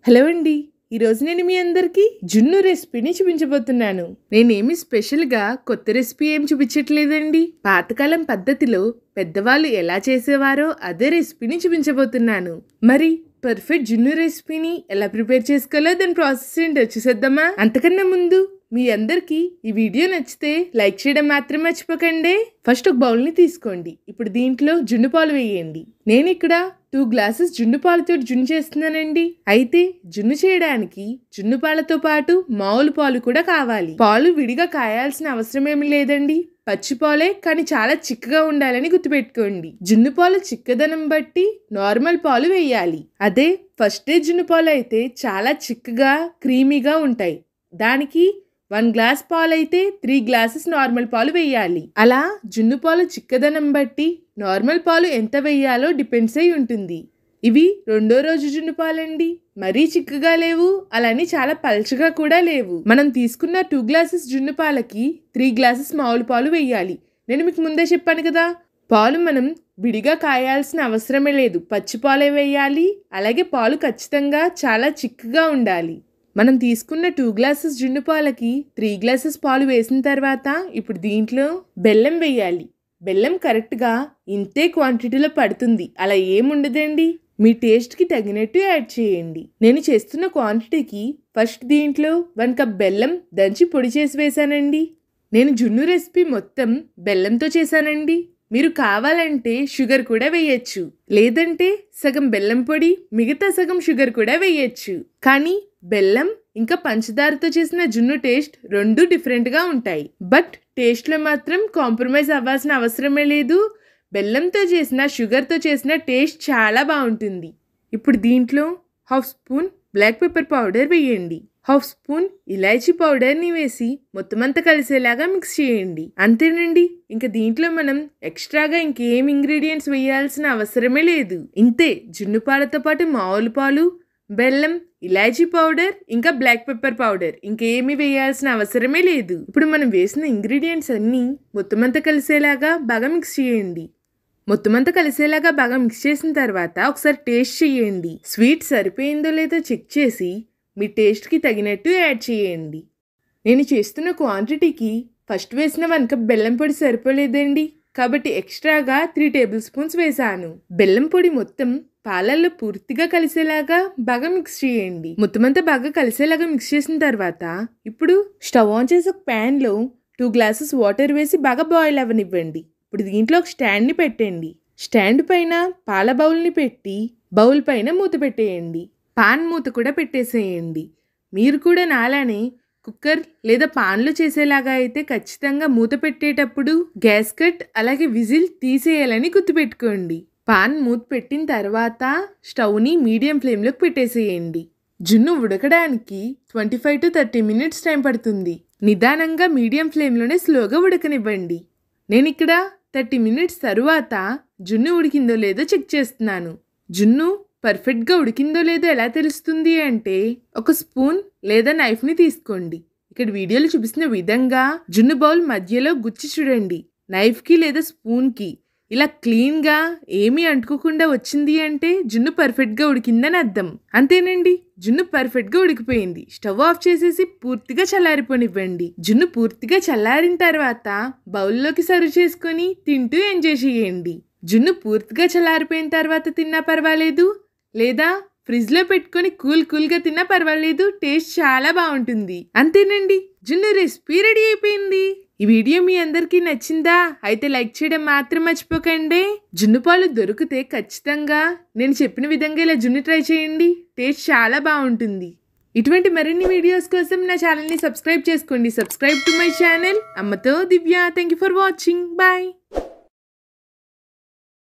Hello అండి. ఈరోజు నేను మీ అందరికీ జున్ను రెసిపీని చూపించబోతున్నాను. నేనేమి స్పెషల్గా కొత్త రెసిపీ ఏం చూపించట్లేదండి. పాతకాలం పద్ధతిలో పెద్దవాళ్ళు ఎలా చేసేవారో అదే రెసిపీని చూపించబోతున్నాను. మరి పర్ఫెక్ట్ జున్ను రెసిపీని ఎలా ప్రిపేర్ చేసుకోవాలో దాని ప్రాసెస్ ఏంటో చూసేద్దామా? అంతకన్నా ముందు మీ అందరికీ ఈ వీడియో నచ్చితే లైక్ చేయడం మాత్రం మర్చిపోకండి. ఫస్ట్ ఒక బౌల్ని తీసుకోండి. ఇప్పుడు దీంట్లో జున్ను పాలు వేయండి. నేను ఇక్కడ 2 గ్లాసెస్ జున్ను పాలతో జున్ను చేస్తున్నానండి. అయితే జున్ను చేయడానికి జున్ను పాలతో పాటు మామూలు పాలు కూడా కావాలి. పాలు విడిగా కాయాల్సిన అవసరం ఏమి లేదండి. పచ్చి పాలే, కానీ చాలా చిక్కగా ఉండాలని గుర్తుపెట్టుకోండి. జున్ను పాలు చిక్కదనం బట్టి నార్మల్ పాలు వేయాలి. అదే ఫస్ట్ డే జున్ను పాలు అయితే చాలా చిక్కగా క్రీమీగా ఉంటాయి. దానికి 1 గ్లాస్ పాలు అయితే 3 గ్లాసెస్ నార్మల్ పాలు వేయాలి. అలా జున్ను పాలు చిక్కదనం బట్టి నార్మల్ పాలు ఎంత వేయాలో డిపెండ్స్ అయి ఉంటుంది. ఇవి రెండో రోజు జున్ను పాలండి. మరీ చిక్కగా లేవు, అలానే చాలా పల్చగా కూడా లేవు. మనం తీసుకున్న 2 గ్లాసెస్ జున్ను పాలకి 3 గ్లాసెస్ మామూలు పాలు వేయాలి. నేను మీకు ముందే చెప్పాను కదా, పాలు మనం విడిగా కాయాల్సిన అవసరమే లేదు. పచ్చి పాలే వేయాలి. అలాగే పాలు ఖచ్చితంగా చాలా చిక్కగా ఉండాలి. మనం తీసుకున్న 2 గ్లాసెస్ జున్ను పాలకి 3 గ్లాసెస్ పాలు వేసిన తర్వాత ఇప్పుడు దీంట్లో బెల్లం వేయాలి. బెల్లం కరెక్ట్గా ఇంతే క్వాంటిటీలో పడుతుంది, అలా ఏముండదండి. మీ టేస్ట్కి తగినట్టు యాడ్ చేయండి. నేను చేస్తున్న క్వాంటిటీకి ఫస్ట్ దీంట్లో 1 కప్ బెల్లం దంచి పొడి చేసి వేసానండి. నేను జున్ను రెసిపీ మొత్తం బెల్లంతో చేశానండి. మీరు కావాలంటే షుగర్ కూడా వేయచ్చు, లేదంటే సగం బెల్లం పొడి మిగతా సగం షుగర్ కూడా వేయచ్చు. కానీ బెల్లం ఇంకా పంచదారతో చేసిన జున్ను టేస్ట్ రెండు డిఫరెంట్గా ఉంటాయి. బట్ టేస్ట్లో మాత్రం కాంప్రమైజ్ అవ్వాల్సిన అవసరమే లేదు. బెల్లంతో చేసిన షుగర్తో చేసిన టేస్ట్ చాలా బాగుంటుంది. ఇప్పుడు దీంట్లో 1/2 స్పూన్ బ్లాక్ పెప్పర్ పౌడర్ వేయండి. 1/2 స్పూన్ ఇలాచీ పౌడర్ని వేసి మొత్తం అంతా కలిసేలాగా మిక్స్ చేయండి. అంతేనండి. ఇంకా దీంట్లో మనం ఎక్స్ట్రాగా ఇంకేం ఇంగ్రీడియంట్స్ వేయాల్సిన అవసరమే లేదు. ఇంతే, జున్ను పాలతో పాటు మామూలు పాలు, బెల్లం, ఇలాచీ పౌడర్, ఇంకా బ్లాక్ పెప్పర్ పౌడర్, ఇంకేమీ వేయాల్సిన అవసరమే లేదు. ఇప్పుడు మనం వేసిన ఇంగ్రీడియంట్స్ అన్నీ మొత్తం అంతా కలిసేలాగా బాగా మిక్స్ చేయండి. మొత్తం అంతా కలిసేలాగా బాగా మిక్స్ చేసిన తర్వాత ఒకసారి టేస్ట్ చేయండి. స్వీట్ సరిపోయిందో లేదో చెక్ చేసి మీ టేస్ట్కి తగినట్టు యాడ్ చేయండి. నేను చేస్తున్న క్వాంటిటీకి ఫస్ట్ వేసిన 1 కప్ బెల్లం పొడి సరిపోలేదండి, కాబట్టి ఎక్స్ట్రాగా 3 టేబుల్ స్పూన్స్ వేసాను. బెల్లం పొడి మొత్తం పాలల్లో పూర్తిగా కలిసేలాగా బాగా మిక్స్ చేయండి. మొత్తం అంతా బాగా కలిసేలాగా మిక్స్ చేసిన తర్వాత ఇప్పుడు స్టవ్ ఆన్ చేసి ఒక ప్యాన్లో 2 గ్లాసెస్ వాటర్ వేసి బాగా బాయిల్ అవ్వనివ్వండి. ఇప్పుడు దీంట్లో ఒక స్టాండ్ని పెట్టండి. స్టాండ్ పైన పాల బౌల్ని పెట్టి బౌల్ పైన మూత పెట్టేయండి. పాన్ మూత కూడా పెట్టేసేయండి. మీరు కూడా నాలానే కుక్కర్ లేదా పాన్లో చేసేలాగా అయితే ఖచ్చితంగా మూత పెట్టేటప్పుడు గ్యాస్ కట్ అలాగే విజిల్ తీసేయాలని గుర్తుపెట్టుకోండి. పాన్ మూత పెట్టిన తర్వాత స్టవ్ని మీడియం ఫ్లేమ్లోకి పెట్టేసేయండి. జున్ను ఉడకడానికి 25 to 30 మినిట్స్ టైం పడుతుంది. నిదానంగా మీడియం ఫ్లేమ్లోనే స్లోగా ఉడకనివ్వండి. నేను ఇక్కడ 30 మినిట్స్ తరువాత జున్ను ఉడికిందో లేదో చెక్ చేస్తున్నాను. జున్ను పర్ఫెక్ట్గా ఉడికిందో లేదో ఎలా తెలుస్తుంది అంటే ఒక స్పూన్ లేదా నైఫ్ని తీసుకోండి. ఇక్కడ వీడియోలో చూపిస్తున్న విధంగా జున్ను బౌల్ మధ్యలో గుచ్చి చూడండి. నైఫ్కి లేదా స్పూన్కి ఇలా క్లీన్గా ఏమీ అంటుకోకుండా వచ్చింది అంటే జున్ను పర్ఫెక్ట్గా ఉడికిందని అర్థం. అంతేనండి, జున్ను పర్ఫెక్ట్గా ఉడికిపోయింది. స్టవ్ ఆఫ్ చేసేసి పూర్తిగా చల్లారిపోనివ్వండి. జున్ను పూర్తిగా చల్లారిన తర్వాత బౌల్లోకి సర్వ్ చేసుకొని తింటూ ఎంజాయ్ చేయండి. జున్ను పూర్తిగా చల్లారిపోయిన తర్వాత తిన్నా పర్వాలేదు, లేదా ఫ్రిడ్జ్లో పెట్టుకొని కూల్గా తిన్నా పర్వాలేదు. టేస్ట్ చాలా బాగుంటుంది. అంతేనండి, జున్ను రెసిపీ రెడీ అయిపోయింది. ఈ వీడియో మీ అందరికీ నచ్చిందా? అయితే లైక్ చేయడం మాత్రం మర్చిపోకండి. జున్ను పాలు దొరికితే ఖచ్చితంగా నేను చెప్పిన విధంగా ఇలా జున్ను ట్రై చేయండి. టేస్ట్ చాలా బాగుంటుంది. ఇటువంటి మరిన్ని వీడియోస్ కోసం నా ఛానల్ని సబ్స్క్రైబ్ చేసుకోండి. Subscribe to my channel. అమ్మతో Divya. Thank you for watching. Bye.